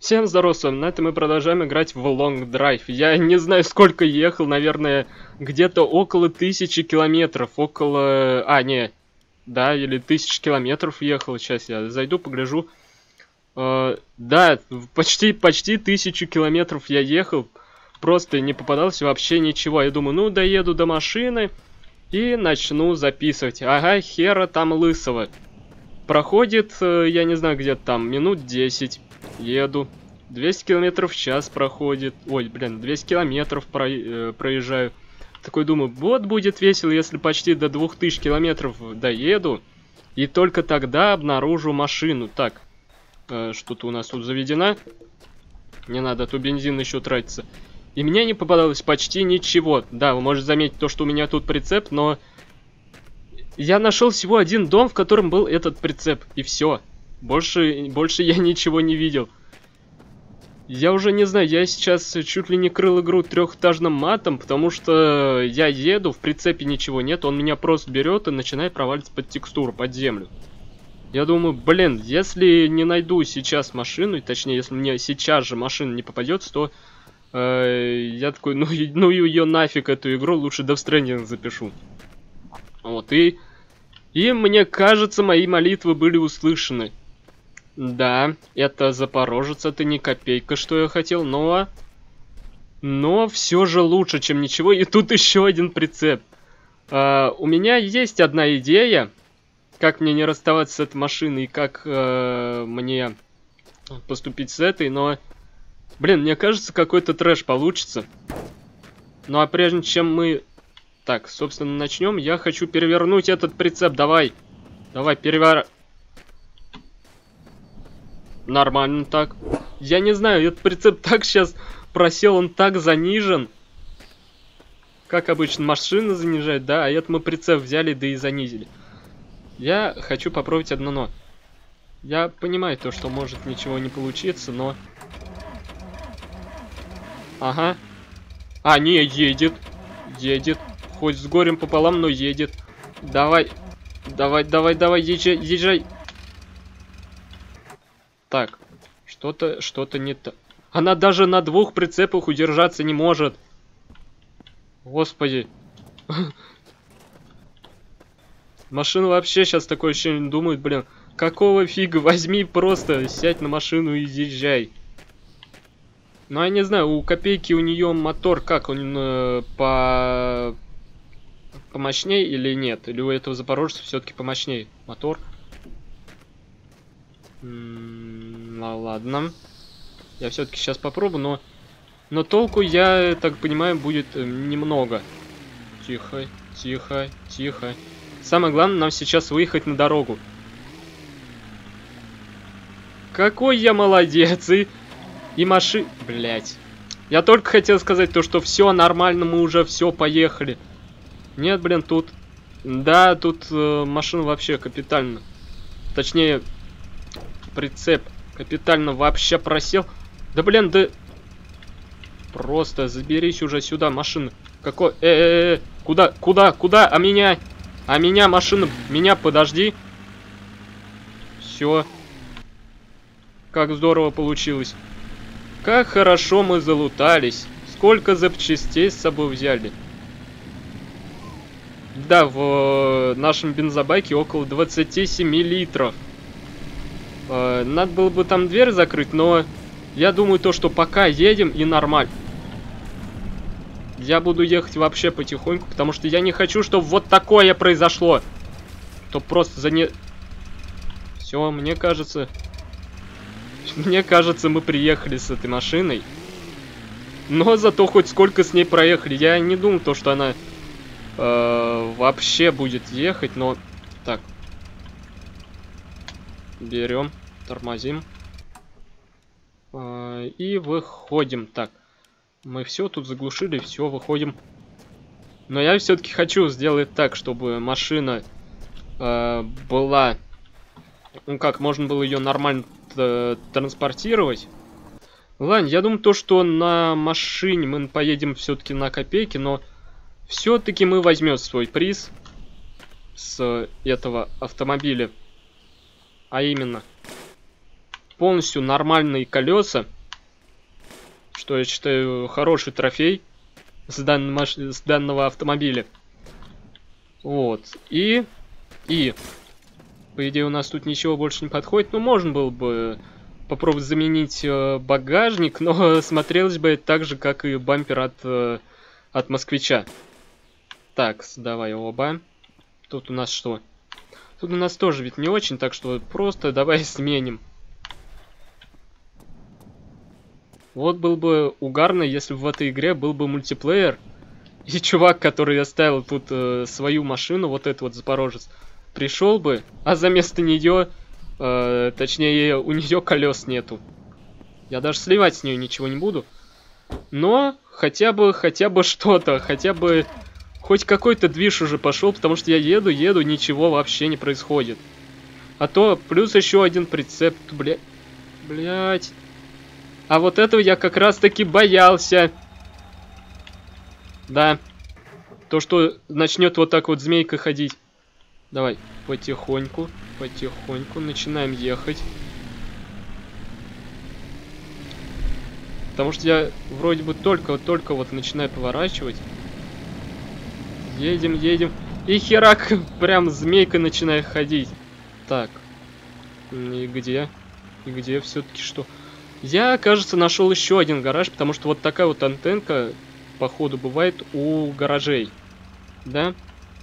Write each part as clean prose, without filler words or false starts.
Всем здоров, с вами Нэт, и мы продолжаем играть в Long Drive. Я не знаю, сколько ехал, наверное, где-то около 1000 километров, около... Да, или 1000 километров ехал. Сейчас я зайду, погляжу. Да, почти 1000 километров я ехал. Просто не попадалось вообще ничего. Я думаю, ну, доеду до машины и начну записывать. Ага, хера там лысого. Проходит, я не знаю, где-то там, минут 10. Еду. 200 километров в час проходит. Ой, блин, 200 километров проезжаю. Такой думаю, вот будет весело, если почти до 2000 километров доеду. И только тогда обнаружу машину. Так, что-то у нас тут заведено. Не надо, а то бензин еще тратится. И мне не попадалось почти ничего. Да, вы можете заметить то, что у меня тут прицеп, но... Я нашел всего один дом, в котором был этот прицеп. И все. Больше я ничего не видел. Я уже не знаю, я сейчас чуть ли не крыл игру трехэтажным матом, потому что я еду, в прицепе ничего нет, он меня просто берет и начинает проваливаться под текстуру, под землю. Я думаю, блин, если не найду сейчас машину, точнее, если мне сейчас же машина не попадется, то я такой, ну ее нафиг эту игру, лучше Death Stranding запишу. Вот, и мне кажется, мои молитвы были услышаны. Да, это Запорожец, это не копейка, что я хотел, но все же лучше, чем ничего. И тут еще один прицеп. У меня есть одна идея, как мне не расставаться с этой машиной и как мне поступить с этой, но, блин, мне кажется, какой-то трэш получится. Ну а прежде чем мы, так, собственно, начнем, я хочу перевернуть этот прицеп. Давай, Нормально так. Я не знаю, этот прицеп так сейчас просел, он так занижен. Как обычно, машина занижает, да, а это мы прицеп взяли, да и занизили. Я хочу попробовать одно но. Я понимаю то, что может ничего не получиться, но... Ага. А, не, едет. Едет. Хоть с горем пополам, но едет. Давай, езжай. Так, что-то не то. Она даже на двух прицепах удержаться не может. Господи. Машина вообще сейчас такое ощущение думает, блин, какого фига, возьми просто, сядь на машину и езжай. Ну, я не знаю, у копейки у нее мотор как, он помощнее или нет? Или у этого запорожца все-таки помощнее мотор? Ну ладно. Я все-таки сейчас попробую, но толку, я так понимаю, будет немного. Тихо, тихо, тихо. Самое главное, нам сейчас выехать на дорогу. Какой я молодец, и машина... Блять. Я только хотел сказать то, что все нормально, мы уже все поехали. Нет, блин, тут... Да, тут машина вообще капитально. Точнее... Прицеп капитально вообще просел. Да блин, да... Просто заберись уже сюда, машина. Какой... Куда? А меня машина... Меня, подожди. Все. Как здорово получилось. Как хорошо мы залутались. Сколько запчастей с собой взяли. Да, в нашем бензобаке около 27 литров. Надо было бы там дверь закрыть, но я думаю то, что пока едем и нормально. Я буду ехать вообще потихоньку, потому что я не хочу, чтобы вот такое произошло. То просто Все, мне кажется, мы приехали с этой машиной. Но зато хоть сколько с ней проехали. Я не думал то, что она вообще будет ехать, но... Так. Берем, тормозим. И выходим. Так. Мы все тут заглушили, все, выходим. Но я все-таки хочу сделать так, чтобы машина была... Ну как, можно было ее нормально транспортировать. Ладно, я думаю, то, что на машине мы поедем все-таки на копейки, но все-таки мы возьмем свой приз с этого автомобиля. А именно... полностью нормальные колеса, что я считаю хороший трофей с данного автомобиля. Вот. И по идее у нас тут ничего больше не подходит. Ну, можно было бы попробовать заменить багажник, но смотрелось бы так же, как и бампер от москвича. Так, давай оба. Тут у нас что? Тут у нас тоже ведь не очень, так что просто давай сменим. Вот был бы угарно, если бы в этой игре был бы мультиплеер. И чувак, который оставил тут свою машину, вот этот вот запорожец, пришел бы, а за место нее, точнее, у нее колес нету. Я даже сливать с нее ничего не буду. Но хотя бы что-то, хотя бы хоть какой-то движ уже пошел, потому что я еду, ничего вообще не происходит. А то плюс еще один прицеп, блять. А вот этого я как раз таки боялся. Да. То, что начнет вот так вот змейка ходить. Давай, потихоньку начинаем ехать. Потому что я вроде бы только вот начинаю поворачивать. Едем. И херак, прям змейка начинает ходить. Так. И где? Все-таки что? Я, кажется, нашел еще один гараж, потому что вот такая вот антенка, походу, бывает у гаражей. Да?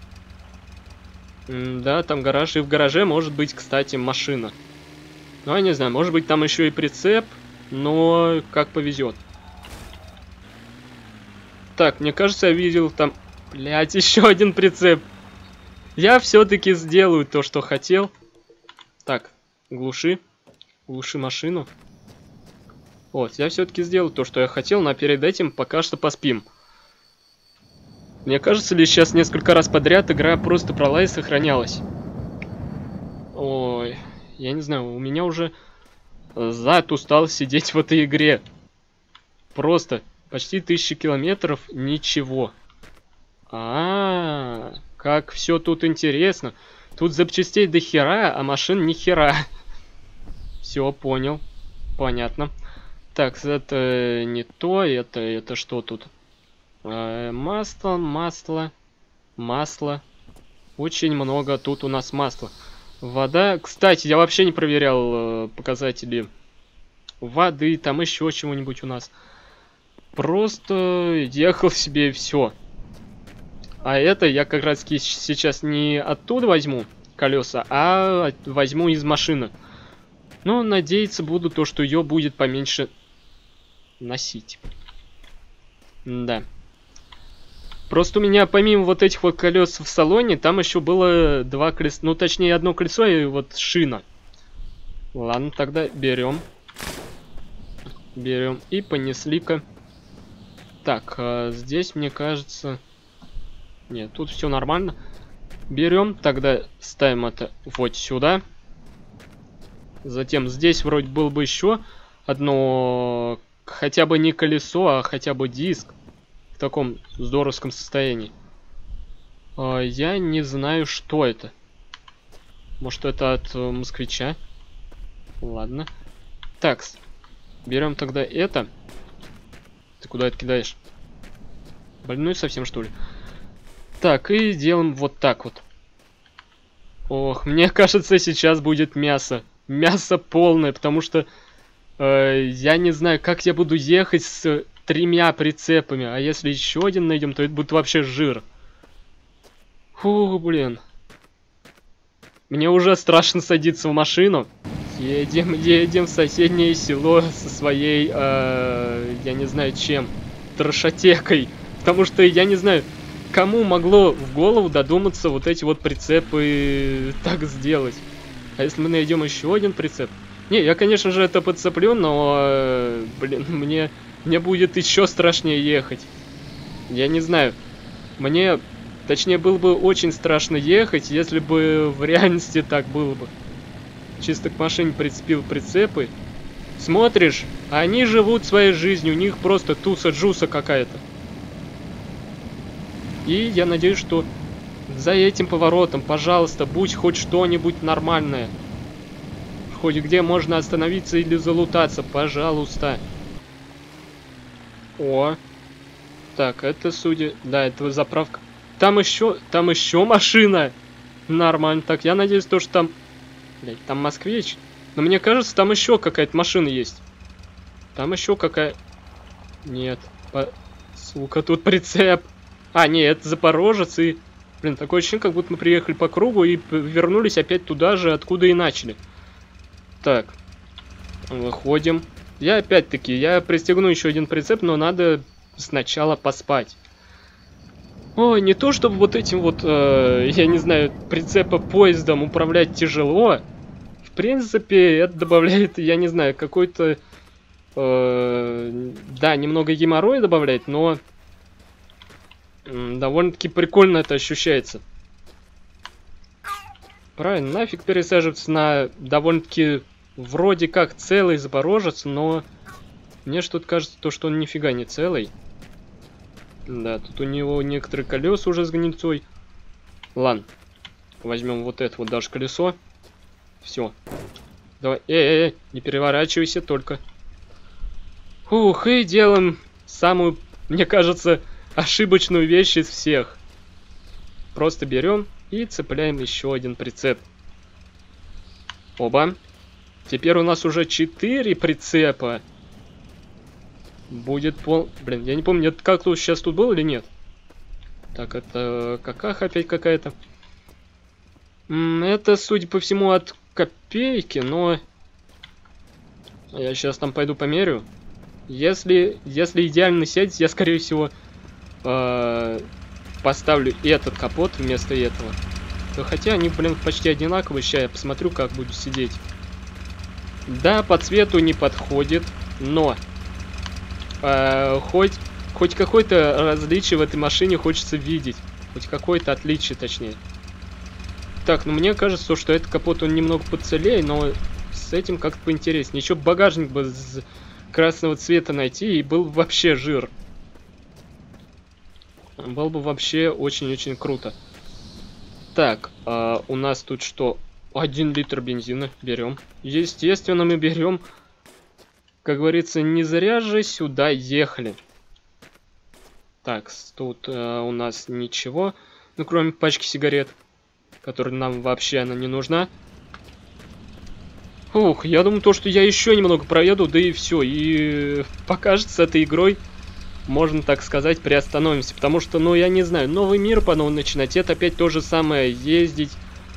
Да, там гараж. И в гараже может быть, кстати, машина. Ну, я не знаю, может быть, там еще и прицеп, но как повезет. Так, мне кажется, я видел там... Блять, еще один прицеп. Я все-таки сделаю то, что хотел. Так, глуши машину. Вот, я все-таки сделал то, что я хотел, но перед этим пока что поспим. Мне кажется, ли сейчас несколько раз подряд игра просто брала и сохранялась. Ой, я не знаю, у меня уже зад устал сидеть в этой игре. Просто почти 1000 километров, ничего. Как все тут интересно. Тут запчастей до хера, а машин ни хера. Все, понял. Понятно. Так, это не то, это что тут? Масло. Очень много тут у нас масла. Вода. Кстати, я вообще не проверял показатели воды, там еще чего-нибудь у нас. Просто ехал себе и все. А это я как раз сейчас не оттуда возьму колеса, а возьму из машины. Но надеяться буду то, что ее будет поменьше носить. Да. Просто у меня помимо вот этих вот колес в салоне, там еще было 2 колеса, ну точнее одно колесо и вот шина. Ладно, тогда берем и понесли-ка. Так, здесь мне кажется... Нет, тут все нормально. Берем, тогда ставим это вот сюда. Затем здесь вроде было бы еще одно, хотя бы не колесо, а хотя бы диск в таком здоровском состоянии. Я не знаю, что это. Может, это от москвича? Ладно. Так, берем тогда это. Ты куда это кидаешь? Больной совсем, что ли? Так, и делаем вот так вот. Ох, мне кажется, сейчас будет мясо. Мясо полное, потому что я не знаю, как я буду ехать с 3 прицепами. А если еще один найдем, то это будет вообще жир. Фу, блин. Мне уже страшно садиться в машину. Едем в соседнее село со своей, я не знаю чем, трошотекой. Потому что я не знаю... Кому могло в голову додуматься вот эти вот прицепы так сделать? А если мы найдем еще один прицеп? Не, я, конечно же, это подцеплю, но, блин, мне будет еще страшнее ехать. Я не знаю. Мне, точнее, было бы очень страшно ехать, если бы в реальности так было бы. Чисто к машине прицепил прицепы. Смотришь, они живут своей жизнью, у них просто туса-джуса какая-то. И я надеюсь, что за этим поворотом, пожалуйста, будь хоть что-нибудь нормальное. хоть где можно остановиться или залутаться, пожалуйста. О. Так, это судя... Да, это заправка. Там еще машина. Нормально. Так, я надеюсь, то, что там... Блять, там москвич. Но мне кажется, там еще какая-то машина есть. Там еще какая... Нет. Сука, тут прицеп. А, нет, это Запорожец и... Блин, такое ощущение, как будто мы приехали по кругу и вернулись опять туда же, откуда и начали. Так. Выходим. Я опять-таки, я пристегну еще один прицеп, но надо сначала поспать. Ой, не то чтобы вот этим вот, я не знаю, прицепа-поездом управлять тяжело. В принципе, это добавляет, я не знаю, какой-то... да, немного геморроя добавляет, но... довольно-таки прикольно это ощущается. Правильно, нафиг пересаживаться на довольно-таки вроде как целый Запорожец, но мне что-то кажется, то, что он нифига не целый. Да, тут у него некоторые колеса уже с гнильцой. Ладно, возьмем вот это вот даже колесо. Все. Давай, не переворачивайся только. Ух, и делаем самую, мне кажется, ошибочную вещь из всех. Просто берем и цепляем еще один прицеп. Оба. Теперь у нас уже 4 прицепа. Будет Блин, я не помню, как тут сейчас тут был или нет. Так, это какаха опять какая-то. Это, судя по всему, от копейки, но... Я сейчас там пойду померю. Если идеально сядет, я, скорее всего... поставлю этот капот вместо этого. То хотя они, блин, почти одинаковые. Сейчас я посмотрю, как буду сидеть. Да, по цвету не подходит, но хоть какое-то различие в этой машине хочется видеть. Хоть какое-то отличие, точнее. Так, ну мне кажется, что этот капот, он немного поцелее, но с этим как-то поинтереснее. Еще багажник бы с красного цвета найти, и был вообще жир. Было бы вообще очень-очень круто. Так, у нас тут что? 1 литр бензина. Берем. Естественно, мы берем. Как говорится, не зря же сюда ехали. Так, тут у нас ничего. Ну, кроме пачки сигарет, которая нам вообще она не нужна. Ух, я думаю, то, что я еще немного проеду, да и все. И покажется с этой игрой, можно так сказать, приостановимся. Потому что, ну, я не знаю, новый мир по новому начинать. Это опять то же самое. Ездить,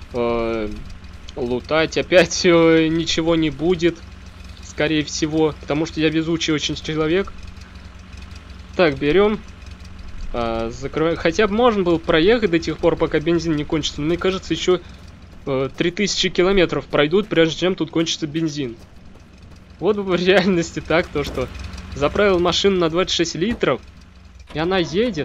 лутать. Опять ничего не будет. Скорее всего. Потому что я везучий очень человек. Так, берем. Закрываем. Хотя бы можно было проехать до тех пор, пока бензин не кончится. Мне кажется, еще 3000 километров пройдут, прежде чем тут кончится бензин. Вот в реальности так, то что заправил машину на 26 литров, и она едет.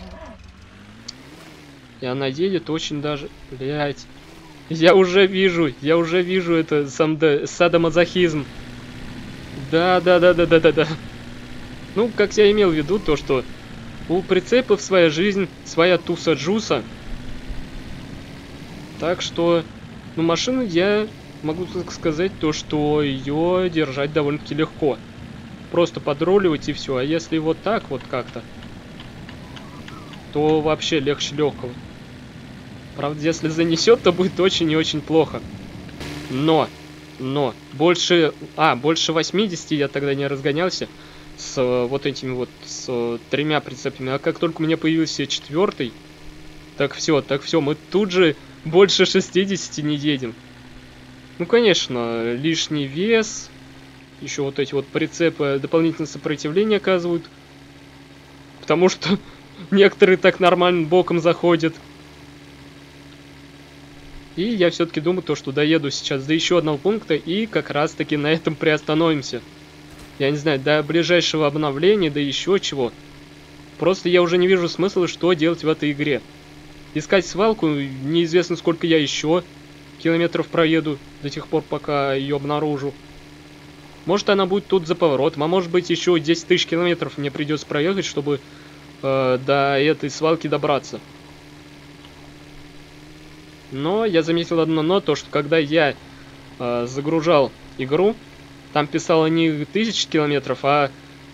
И она едет очень даже... Блять. Я уже вижу это садомазохизм. Да. Ну, как я имел в виду, то что у прицепов своя жизнь, своя туса-джуса. Так что, ну, машину я могу так сказать, то что ее держать довольно-таки легко. Просто подруливать и все. А если вот так вот как-то, то вообще легче легкого. Правда, если занесет, то будет очень и очень плохо. Но больше 80 я тогда не разгонялся с вот этими вот, с 3 прицепами. А как только у меня появился 4-й, так все, мы тут же больше 60 не едем. Ну, конечно, лишний вес, еще вот эти вот прицепы дополнительное сопротивление оказывают. Потому что некоторые так нормально боком заходят. И я все-таки думаю, то, что доеду сейчас до еще одного пункта, и как раз-таки на этом приостановимся. Я не знаю, до ближайшего обновления, да еще чего. Просто я уже не вижу смысла, что делать в этой игре. Искать свалку, неизвестно сколько я еще километров проеду, до тех пор, пока ее обнаружу. Может, она будет тут за поворотом, а может быть, еще 10 тысяч километров мне придется проехать, чтобы до этой свалки добраться. Но я заметил одно но, то что когда я загружал игру, там писало не 1000 километров, а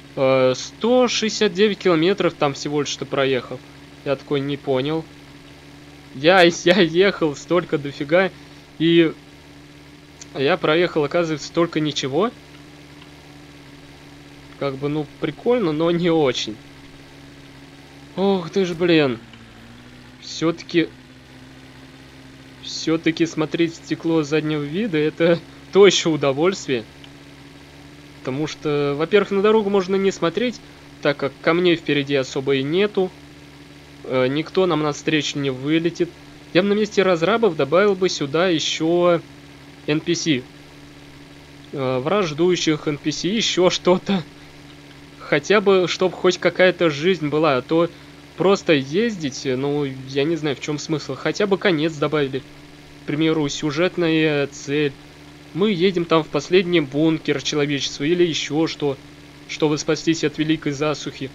169 километров там всего лишь что проехал. Я такой не понял. Я ехал столько дофига, и я проехал, оказывается, только ничего. Как бы, ну, прикольно, но не очень. Ох ты ж, блин. Все-таки смотреть в стекло заднего вида — это то еще удовольствие. Потому что, во-первых, на дорогу можно не смотреть, так как камней впереди особо и нету. Никто нам навстречу не вылетит. Я бы на месте разрабов добавил бы сюда еще NPC. Враждующих NPC, еще что-то. Хотя бы, чтобы хоть какая-то жизнь была, а то просто ездить, ну, я не знаю, в чем смысл. Хотя бы конец добавили. К примеру, сюжетная цель. Мы едем там в последний бункер человечества или еще что, чтобы спастись от великой засухи.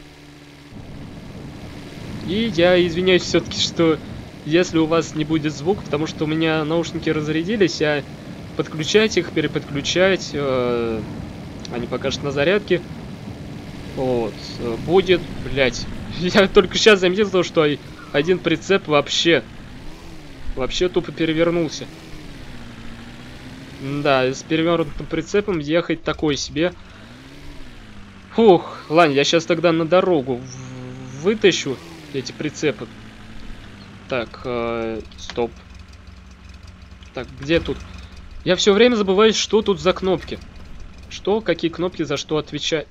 И я извиняюсь все-таки, что если у вас не будет звука, потому что у меня наушники разрядились, а подключать их, переподключать, они пока что на зарядке. Вот, будет, блять. Я только сейчас заметил, что один прицеп вообще тупо перевернулся. Да, с перевернутым прицепом ехать такой себе. Фух, ладно, я сейчас тогда на дорогу вытащу эти прицепы. Так, стоп. Так, где тут? Я все время забываю, что тут за кнопки. Что, какие кнопки за что отвечать.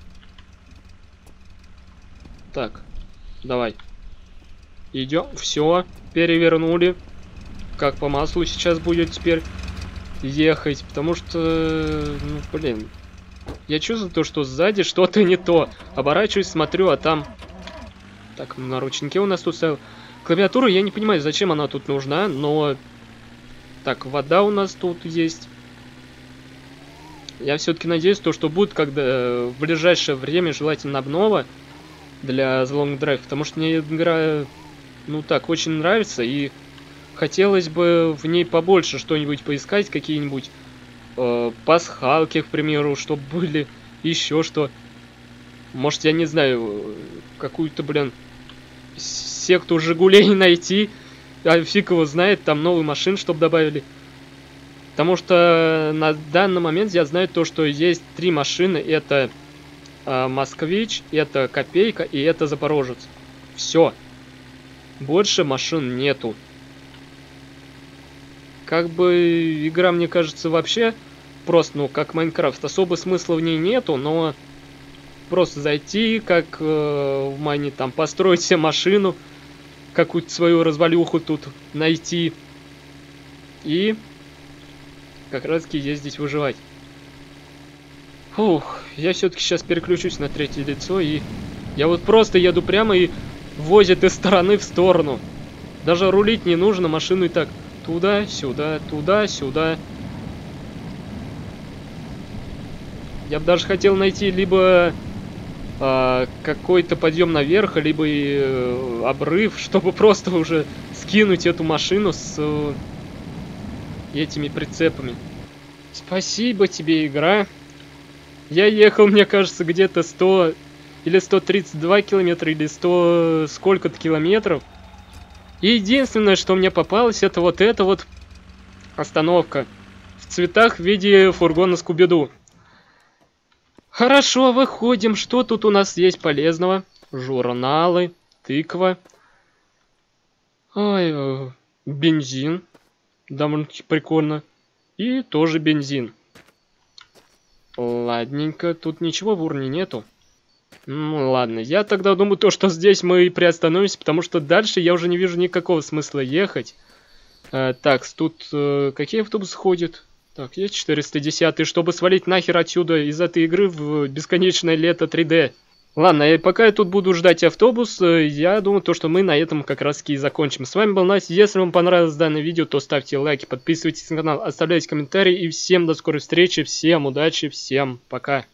Так, давай. Идем, все, перевернули. Как по маслу сейчас будет теперь ехать, потому что, ну, блин, я чувствую то, что сзади что-то не то. Оборачиваюсь, смотрю, а там... Так, наручники у нас тут стоял. Клавиатура, я не понимаю, зачем она тут нужна, но... Так, вода у нас тут есть. Я все-таки надеюсь, то, что будет, когда в ближайшее время, желательно обнова для The Long Drive, потому что мне игра, ну так, очень нравится, и хотелось бы в ней побольше что-нибудь поискать, какие-нибудь пасхалки, к примеру, чтобы были еще что. Может, я не знаю, какую-то, блин, секту Жигулей найти, а фиг его знает, там новые машины, чтобы добавили. Потому что на данный момент я знаю то, что есть 3 машины, это Москвич, это Копейка и это Запорожец. Все. Больше машин нету. Как бы игра, мне кажется, вообще просто, ну, как Майнкрафт. Особо смысла в ней нету, но просто зайти, как в Майне, там, построить себе машину, какую-то свою развалюху тут найти и как раз таки ездить выживать. Фух, я все-таки сейчас переключусь на третье лицо, и я вот просто еду прямо и возит из стороны в сторону. Даже рулить не нужно, машину и так туда-сюда, туда-сюда. Я бы даже хотел найти либо какой-то подъем наверх, либо обрыв, чтобы просто уже скинуть эту машину с этими прицепами. Спасибо тебе, игра. Я ехал, мне кажется, где-то 100 или 132 километра, или 100 сколько-то километров. И единственное, что мне попалось, это вот эта вот остановка в цветах в виде фургона Скуби-Ду. Хорошо, выходим. Что тут у нас есть полезного? Журналы, тыква. Ой, бензин. Довольно-таки прикольно. И тоже бензин. Ладненько, тут ничего в урне нету. Ну ладно, я тогда думаю то, что здесь мы приостановимся, потому что дальше я уже не вижу никакого смысла ехать. Так, тут какие автобусы ходят? Так, есть 410, чтобы свалить нахер отсюда из этой игры в бесконечное лето 3D. Ладно, и пока я тут буду ждать автобус, я думаю, то, что мы на этом как раз таки и закончим. С вами был Настя. Если вам понравилось данное видео, то ставьте лайки, подписывайтесь на канал, оставляйте комментарии. И всем до скорой встречи, всем удачи, всем пока.